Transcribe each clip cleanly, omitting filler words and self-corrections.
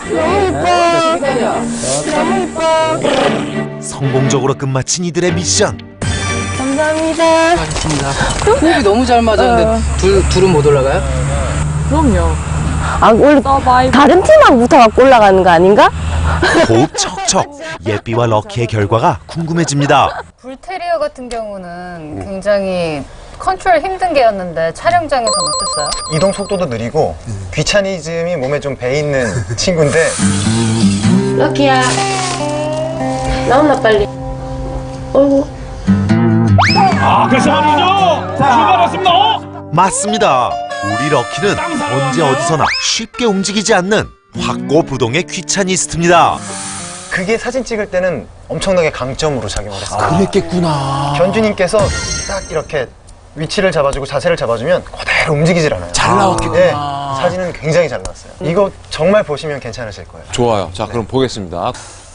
너무 이뻐. 성공적으로 끝마친 이들의 미션. 감사합니다. 알겠습니다. 호흡이 너무 잘 맞았는데 둘은 못 올라가요? 그럼요. 아, 원래 다른 팀만 붙어갖고 올라가는 거 아닌가? 호흡 척척. 예삐와 럭키의 결과가 궁금해집니다. 불테리어 같은 경우는 굉장히 컨트롤 힘든 개였는데 촬영장에서는 어땠어요? 이동 속도도 느리고 귀차니즘이 몸에 좀 배있는 친구인데. 럭키야. 나온나 빨리. 어이구. 그래서 말이죠. 출발했습니다. 맞습니다. 우리 럭키는 언제 어디서나 쉽게 움직이지 않는 확고부동의 귀차니스트입니다. 그게 사진 찍을 때는 엄청나게 강점으로 작용을 했어요. 그랬겠구나. 견주님께서 딱 이렇게 위치를 잡아주고 자세를 잡아주면 그대로 움직이질 않아요. 잘 나왔겠구나. 네, 사진은 굉장히 잘 나왔어요. 이거 정말 보시면 괜찮으실 거예요. 좋아요. 자, 그럼 보겠습니다.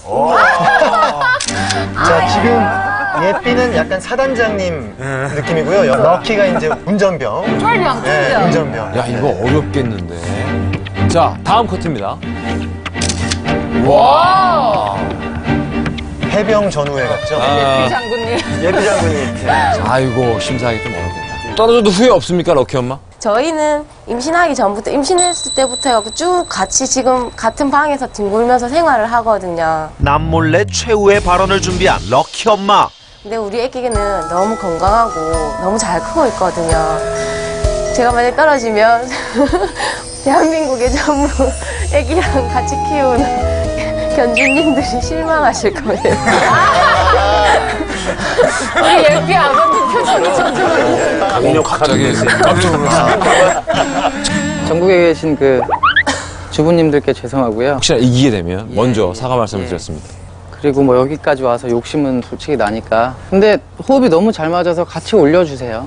자, 지금 예삐는 약간 사단장님 느낌이고요. 럭키가 이제 운전병. 쫄병, 네, 운전병. 야, 이거 어렵겠는데. 자, 다음 커트입니다. 와! 해병 전후회 같죠? 장군님. 예삐 장군님. 아이고, 심사하기 좀 어렵겠다. 떨어져도 후회 없습니까, 럭키 엄마? 저희는 임신하기 전부터, 임신했을 때부터 해갖고 쭉 같이 지금 같은 방에서 뒹굴면서 생활을 하거든요. 남몰래 최후의 발언을 준비한 럭키 엄마. 근데 우리 애기는 너무 건강하고 너무 잘 크고 있거든요. 제가 만약 떨어지면 대한민국의 전부 애기랑 같이 키우는 견주님들이 실망하실 거예요. 우리 예삐 아버님 표정이 점점 갑자기 깜짝 놀랐어요. 전국에 계신 그 주부님들께 죄송하고요. 혹시나 이기게 되면 먼저 사과 말씀을 드렸습니다. 그리고 뭐 여기까지 와서 욕심은 솔직히 나니까. 근데 호흡이 너무 잘 맞아서 같이 올려주세요.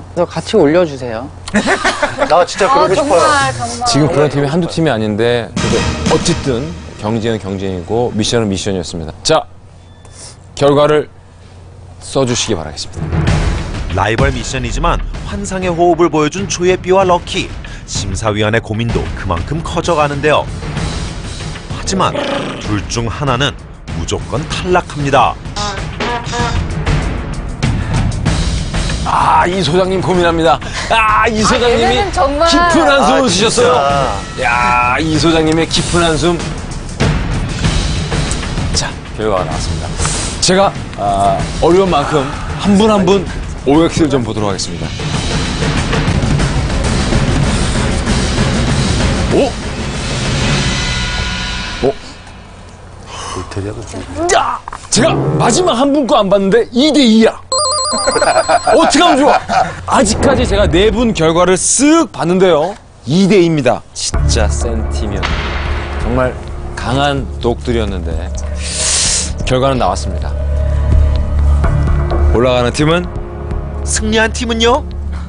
나 진짜 그러고 싶어요. 정말. 지금 그런 팀이 한두 팀이 아닌데 그래도 어쨌든 경쟁은 경쟁이고 미션은 미션이었습니다. 자, 결과를 써주시기 바라겠습니다. 라이벌 미션이지만 환상의 호흡을 보여준 조예삐와 럭키. 심사위원의 고민도 그만큼 커져가는데요. 하지만 둘 중 하나는 무조건 탈락합니다. 이 소장님 고민합니다. 이 소장님이 얘네는 정말- 깊은 한숨을 진짜. 쉬셨어요. 야, 이 소장님의 깊은 한숨. 자, 결과가 나왔습니다. 제가 어려운 만큼 한 분 한 분 OX를 좀 보도록 하겠습니다. 오! 야! 제가 마지막 한 분 거 안 봤는데 2대2야. 어떻게 하면 좋아? 아직까지 제가 4분 결과를 쓱 봤는데요. 2대2입니다. 진짜 센 팀이었네요. 정말 강한 독들이었는데 결과는 나왔습니다. 올라가는 팀은 승리한 팀은요?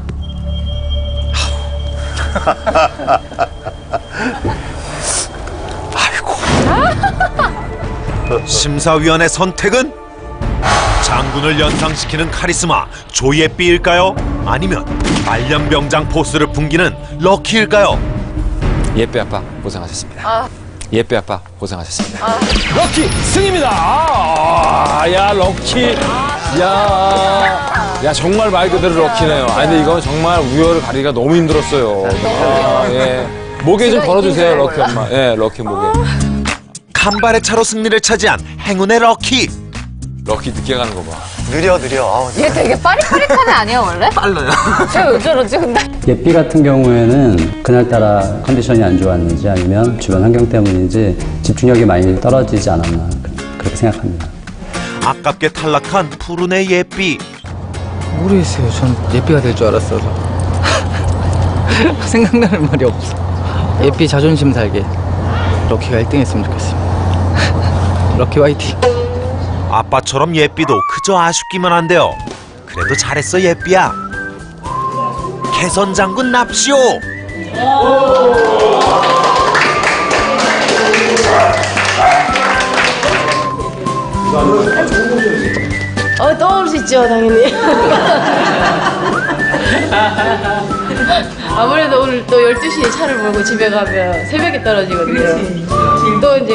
심사위원의 선택은 장군을 연상시키는 카리스마 조예삐일까요? 아니면 말년병장 포스를 풍기는 럭키일까요? 예빼 아빠 고생하셨습니다. 예빼 아빠 고생하셨습니다. 럭키 승입니다. 야 럭키, 야 정말 말 그대로 럭키네요. 근데 이건 정말 우열을 가리기가 너무 힘들었어요. 예. 목에 좀 걸어주세요, 럭키 엄마. 예, 럭키 목에. 간발의 차로 승리를 차지한 행운의 럭키. 럭키 늦게 가는 거 봐. 느려. 얘 되게 빠릿빠릿한 애 아니야 원래? 빨라요. 쟤 왜 저러지 근데? 예삐 같은 경우에는 그날따라 컨디션이 안 좋았는지 아니면 주변 환경 때문인지 집중력이 많이 떨어지지 않았나 그렇게 생각합니다. 아깝게 탈락한 푸른의 예삐. 모르겠어요. 전 예삐가 될 줄 알았어서. 생각나는 말이 없어. 예삐 자존심 살게 럭키가 1등 했으면 좋겠습니다. 럭키 화이팅. 아빠처럼 예삐도 그저 아쉽기만 한데요. 그래도 잘했어 예삐야. 개선장군 납시오. 떠올 수 있죠, 당연히. 아무래도 오늘 또 12시에 차를 몰고 집에 가면 새벽에 떨어지거든요. 또 이제